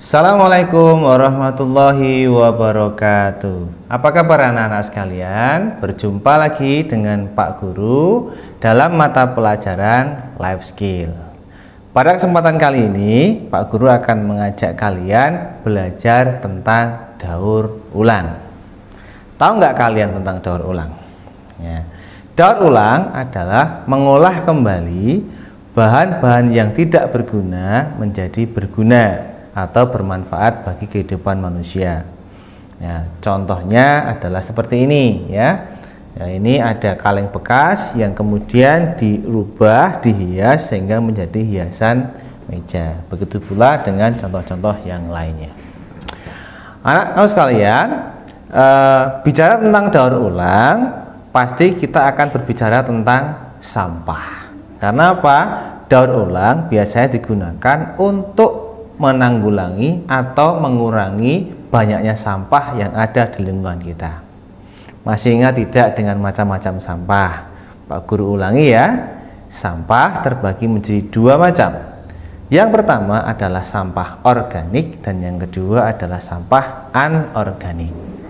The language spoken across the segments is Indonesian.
Assalamualaikum warahmatullahi wabarakatuh. Apa kabar anak-anak sekalian? Berjumpa lagi dengan Pak Guru dalam mata pelajaran Life Skill. Pada kesempatan kali ini, Pak Guru akan mengajak kalian belajar tentang daur ulang. Tahu nggak kalian tentang daur ulang? Ya. Daur ulang adalah mengolah kembali bahan-bahan yang tidak berguna menjadi berguna atau bermanfaat bagi kehidupan manusia. Ya, contohnya adalah seperti ini ya. Ini ada kaleng bekas yang kemudian dirubah, dihias sehingga menjadi hiasan meja. Begitu pula dengan contoh-contoh yang lainnya. Anak-anak sekalian, bicara tentang daur ulang, pasti kita akan berbicara tentang sampah. Karena apa? Daur ulang biasanya digunakan untuk menanggulangi atau mengurangi banyaknya sampah yang ada di lingkungan kita. Masih ingat tidak dengan macam-macam sampah? Pak Guru ulangi ya. Sampah terbagi menjadi dua macam. Yang pertama adalah sampah organik dan yang kedua adalah sampah anorganik.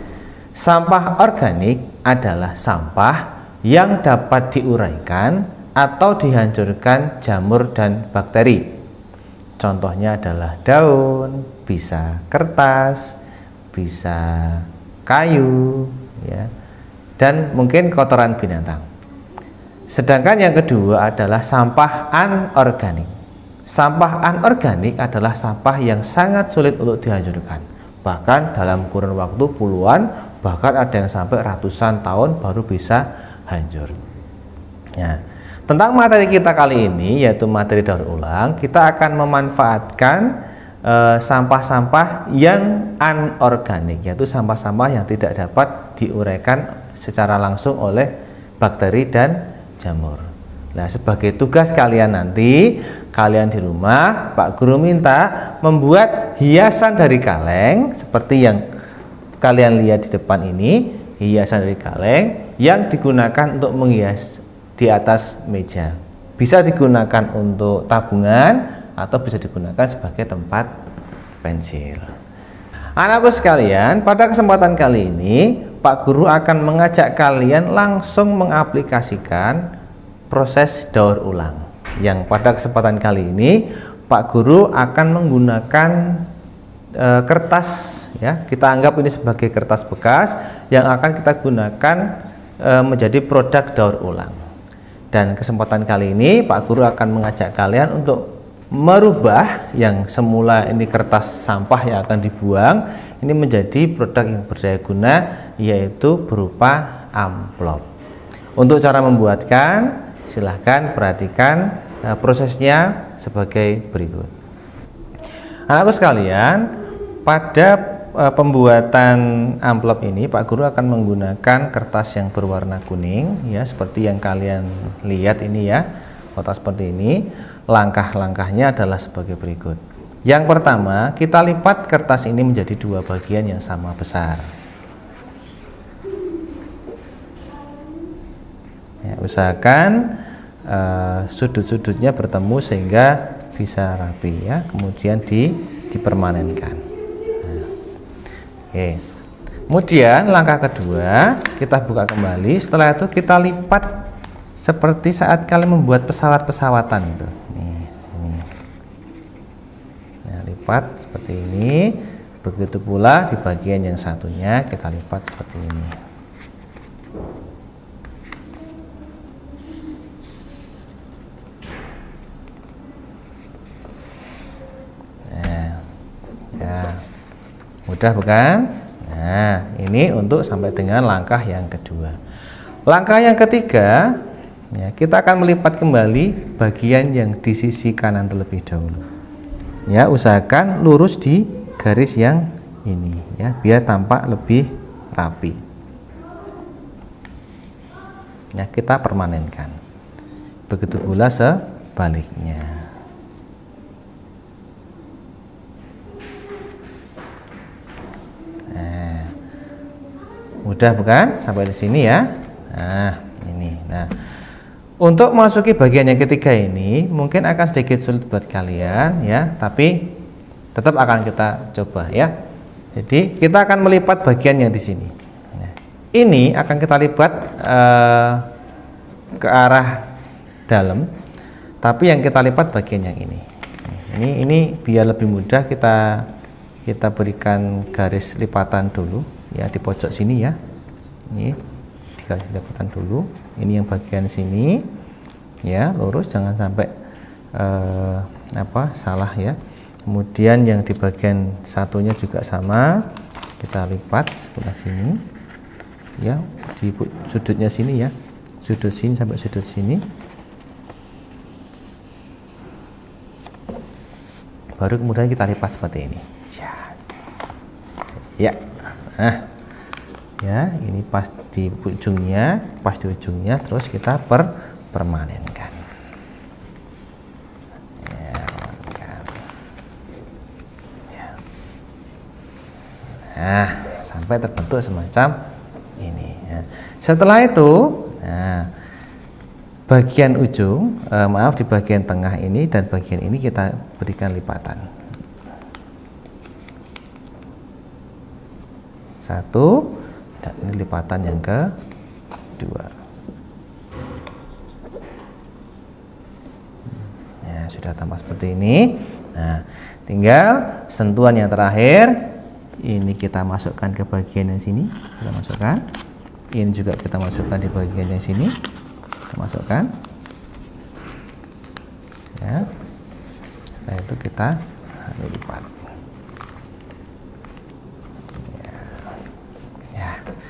Sampah organik adalah sampah yang dapat diuraikan atau dihancurkan jamur dan bakteri. Contohnya adalah daun, bisa kertas, bisa kayu, ya, dan mungkin kotoran binatang. Sedangkan yang kedua adalah sampah anorganik. Sampah anorganik adalah sampah yang sangat sulit untuk dihancurkan. Bahkan dalam kurun waktu puluhan, bahkan ada yang sampai ratusan tahun baru bisa hancur. Ya. Tentang materi kita kali ini, yaitu materi daur ulang, kita akan memanfaatkan sampah-sampah yang anorganik, yaitu sampah-sampah yang tidak dapat diuraikan secara langsung oleh bakteri dan jamur. Nah, sebagai tugas kalian nanti, kalian di rumah, Pak Guru minta membuat hiasan dari kaleng seperti yang kalian lihat di depan ini, hiasan dari kaleng yang digunakan untuk menghias di atas meja. Bisa digunakan untuk tabungan atau bisa digunakan sebagai tempat pensil. Anakku sekalian, pada kesempatan kali ini Pak Guru akan mengajak kalian langsung mengaplikasikan proses daur ulang. Yang pada kesempatan kali ini Pak Guru akan menggunakan kertas ya. Kita anggap ini sebagai kertas bekas yang akan kita gunakan menjadi produk daur ulang. Dan kesempatan kali ini Pak Guru akan mengajak kalian untuk merubah yang semula ini kertas sampah yang akan dibuang ini menjadi produk yang berdaya guna, yaitu berupa amplop. Untuk cara membuatkan, silahkan perhatikan prosesnya sebagai berikut. Anakku sekalian, pada pembuatan amplop ini Pak Guru akan menggunakan kertas yang berwarna kuning ya, seperti yang kalian lihat ini ya, kotak seperti ini. Langkah-langkahnya adalah sebagai berikut. Yang pertama, kita lipat kertas ini menjadi dua bagian yang sama besar ya, usahakan sudut-sudutnya bertemu sehingga bisa rapi ya, kemudian dipermanenkan. Oke. Kemudian langkah kedua, kita buka kembali. Setelah itu kita lipat seperti saat kalian membuat pesawat-pesawatan itu. Nah, lipat seperti ini. Begitu pula di bagian yang satunya kita lipat seperti ini. Nah, ya. Mudah bukan? Nah, ini untuk sampai dengan langkah yang kedua. Langkah yang ketiga, ya, kita akan melipat kembali bagian yang di sisi kanan terlebih dahulu. Ya, usahakan lurus di garis yang ini ya, biar tampak lebih rapi. Ya, kita permanenkan. Begitu pula sebaliknya. Mudah bukan? Sampai di sini ya. Nah, ini. Nah, untuk memasuki bagian yang ketiga ini mungkin akan sedikit sulit buat kalian ya, tapi tetap akan kita coba ya. Jadi kita akan melipat bagian yang di sini. Nah, ini akan kita lipat ke arah dalam, tapi yang kita lipat bagian yang ini. Ini biar lebih mudah kita berikan garis lipatan dulu ya di pojok sini ya. Ini garis lipatan dulu. Ini yang bagian sini ya, lurus, jangan sampai salah ya. Kemudian yang di bagian satunya juga sama, kita lipat sebelah sini ya, di sudutnya sini ya, sudut sini sampai sudut sini. Baru kemudian kita lipat seperti ini ya. Nah ya, ini pas di ujungnya, terus kita permanenkan ya. Nah, sampai terbentuk semacam ini ya. Setelah itu, nah, bagian ujung, di bagian tengah ini dan bagian ini kita berikan lipatan. Satu, dan ini lipatan yang kedua. Ya, sudah tambah seperti ini. Nah, tinggal sentuhan yang terakhir, ini kita masukkan ke bagian yang sini, kita masukkan. Ini juga kita masukkan di bagian yang sini. Masukkan ya. Setelah itu kita lipat ya.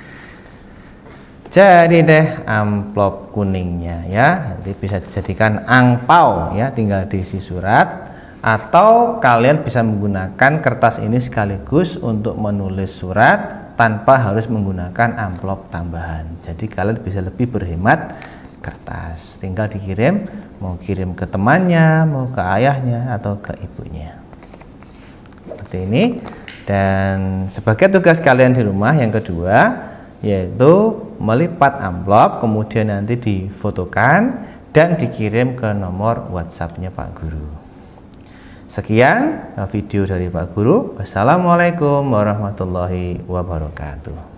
Jadi deh amplop kuningnya ya, nanti bisa dijadikan angpau ya, tinggal diisi surat, atau kalian bisa menggunakan kertas ini sekaligus untuk menulis surat tanpa harus menggunakan amplop tambahan. Jadi kalian bisa lebih berhemat kertas, tinggal dikirim, mau kirim ke temannya, mau ke ayahnya atau ke ibunya, seperti ini. Dan sebagai tugas kalian di rumah yang kedua, yaitu melipat amplop, kemudian nanti difotokan dan dikirim ke nomor WhatsApp-nya Pak Guru. Sekian video dari Pak Guru. Wassalamualaikum warahmatullahi wabarakatuh.